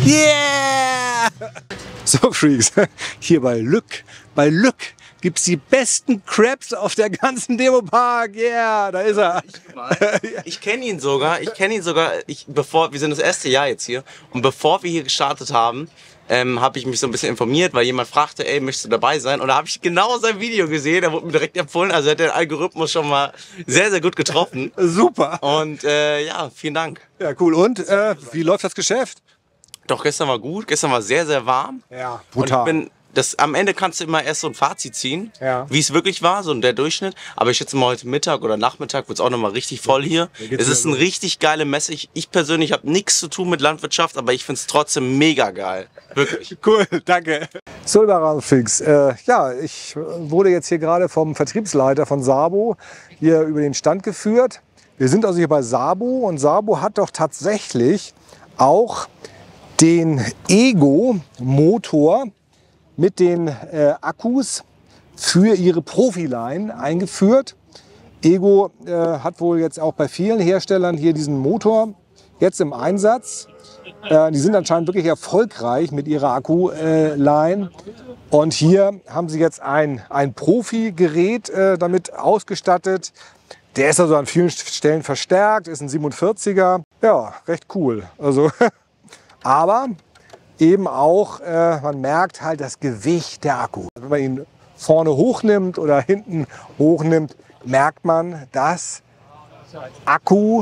Yeah! So, Freaks, hier bei Lück gibt es die besten Crabs auf der ganzen Demo-Park. Yeah, da ist er. Ich kenne ihn sogar. Wir sind das erste Jahr jetzt hier. Und bevor wir hier gestartet haben, habe ich mich so ein bisschen informiert, weil jemand fragte, ey, möchtest du dabei sein? Und da habe ich genau sein Video gesehen, der wurde mir direkt empfohlen. Also hat der Algorithmus schon mal sehr, sehr gut getroffen. Super. Und ja, vielen Dank. Ja, cool. Und wie läuft das Geschäft? Doch, gestern war gut. Gestern war sehr, sehr warm. Ja, brutal. Und am Ende kannst du immer erst so ein Fazit ziehen, ja, wie es wirklich war, so der Durchschnitt. Aber ich schätze mal, heute Mittag oder Nachmittag wird es auch nochmal richtig voll hier. Es ist eine richtig geile Messe. Ich persönlich habe nichts zu tun mit Landwirtschaft, aber ich finde es trotzdem mega geil. Wirklich. Cool, danke. So, lieber Freaks, ja, ich wurde jetzt hier gerade vom Vertriebsleiter von Sabo hier über den Stand geführt. Wir sind also hier bei Sabo und Sabo hat doch tatsächlich auch den Ego-Motor mit den Akkus für ihre Profiline eingeführt. Ego hat wohl jetzt auch bei vielen Herstellern hier diesen Motor jetzt im Einsatz. Die sind anscheinend wirklich erfolgreich mit ihrer Akkuline. Und hier haben sie jetzt ein Profi-Gerät damit ausgestattet. Der ist also an vielen Stellen verstärkt, ist ein 47er. Ja, recht cool. Also, aber eben auch, man merkt halt das Gewicht der Akku. Wenn man ihn vorne hochnimmt oder hinten hochnimmt, merkt man, dass Akku,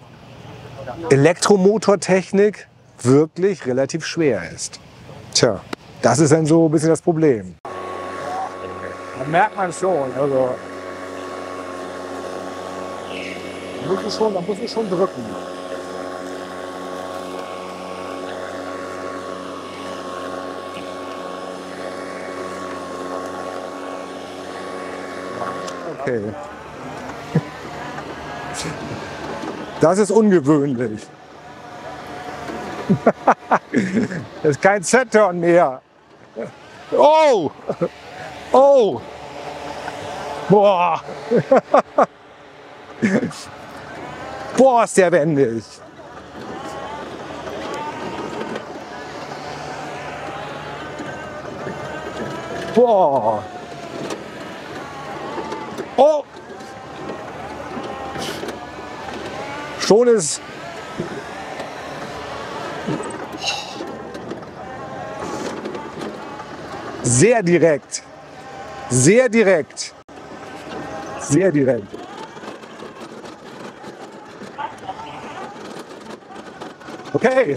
Elektromotortechnik wirklich relativ schwer ist. Tja, das ist dann so ein bisschen das Problem. Das merkt man schon. Also, da muss ich schon drücken. Okay. Das ist ungewöhnlich. Das ist kein Z-Turn mehr. Oh! Oh! Boah! Boah, ist der wendig. Boah! Oh! Schon ist sehr direkt. Sehr direkt. Sehr direkt. Okay.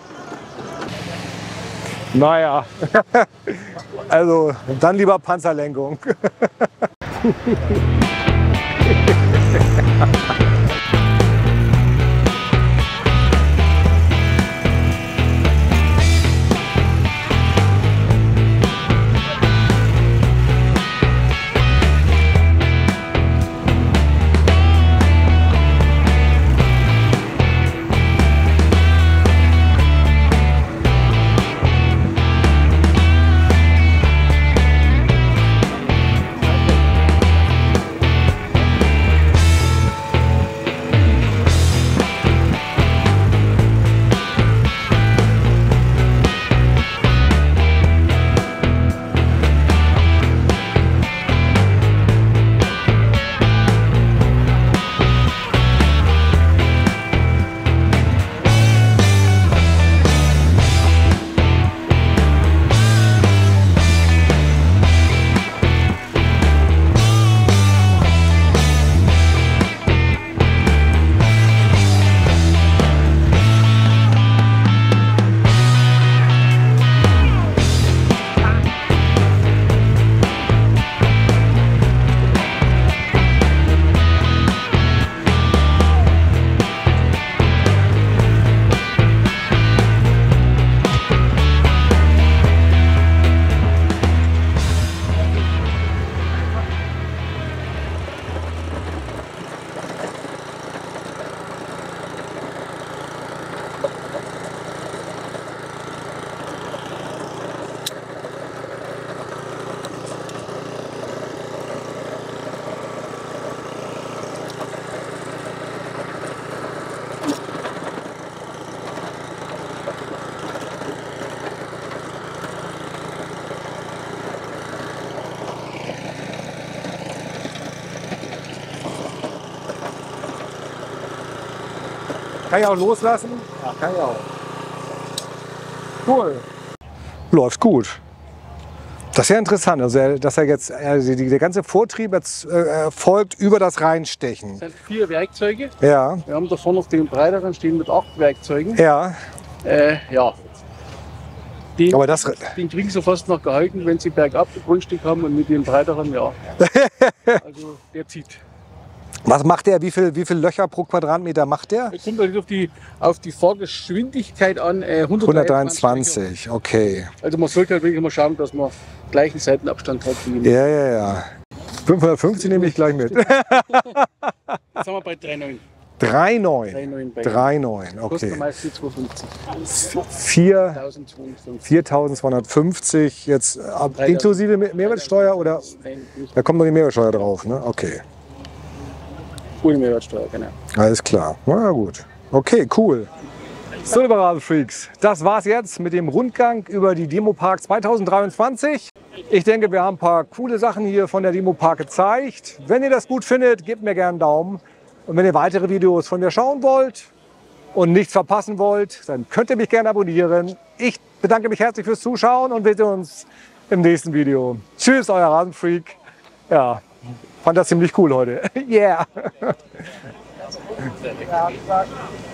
Naja. Also dann lieber Panzerlenkung. Kann ich auch loslassen? Ja, kann ich auch. Cool. Läuft gut. Das ist ja interessant, also dass er jetzt der ganze Vortrieb jetzt folgt über das Reinstechen. Das sind 4 Werkzeuge. Ja. Wir haben davon noch den breiteren stehen mit 8 Werkzeugen. Ja. Ja. Den, Aber das, den kriegen sie fast noch gehalten, wenn sie bergab ein Grundstück haben und mit dem breiteren, ja. Also der zieht. was macht der? Wie viel Löcher pro Quadratmeter macht der? Es kommt halt auf die Fahrgeschwindigkeit an. 123, okay. Also man sollte halt wirklich mal schauen, dass man gleichen Seitenabstand hat. Wie Ja, ja, ja. 550 nehme ich gleich mit. Jetzt sind wir bei 3,9. 3,9. 3,9 bei 3,9, Kostet okay. meistens 250. 4.250 4.250. jetzt inklusive Mehrwertsteuer oder? Nein, nicht Da kommt noch die Mehrwertsteuer drauf, ne? Okay. ohne Mehrwertsteuer, genau. Alles klar. Na gut. Okay, cool. So, liebe Rasenfreaks, das war's jetzt mit dem Rundgang über die Demo-Park 2023. Ich denke, wir haben ein paar coole Sachen hier von der Demo-Park gezeigt. Wenn ihr das gut findet, gebt mir gerne einen Daumen. Und wenn ihr weitere Videos von mir schauen wollt und nichts verpassen wollt, dann könnt ihr mich gerne abonnieren. Ich bedanke mich herzlich fürs Zuschauen und wir sehen uns im nächsten Video. Tschüss, euer Rasenfreak. Ja, fand das ziemlich cool heute. Yeah.